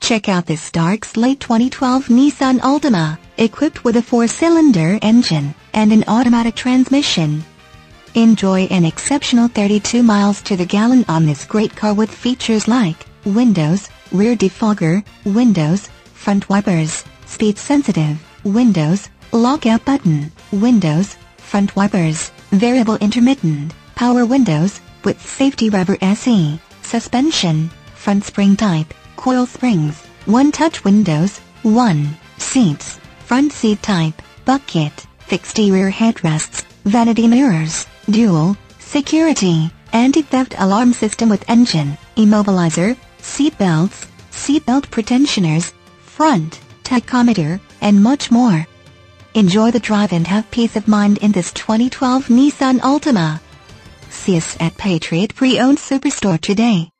Check out this dark slate 2012 Nissan Altima, equipped with a 4-cylinder engine and an automatic transmission. Enjoy an exceptional 32 miles to the gallon on this great car with features like windows, rear defogger, windows, front wipers, speed sensitive, windows, lockout button, windows, front wipers, variable intermittent, power windows, with safety rubber SE, suspension, front spring type, coil springs, one-touch windows, 1 seats, front seat type, bucket, fixed rear headrests, vanity mirrors, dual, security, anti-theft alarm system with engine, immobilizer, seat belts, seatbelt pretensioners, front, tachometer, and much more. Enjoy the drive and have peace of mind in this 2012 Nissan Altima. See us at Patriot Pre-Owned Superstore today.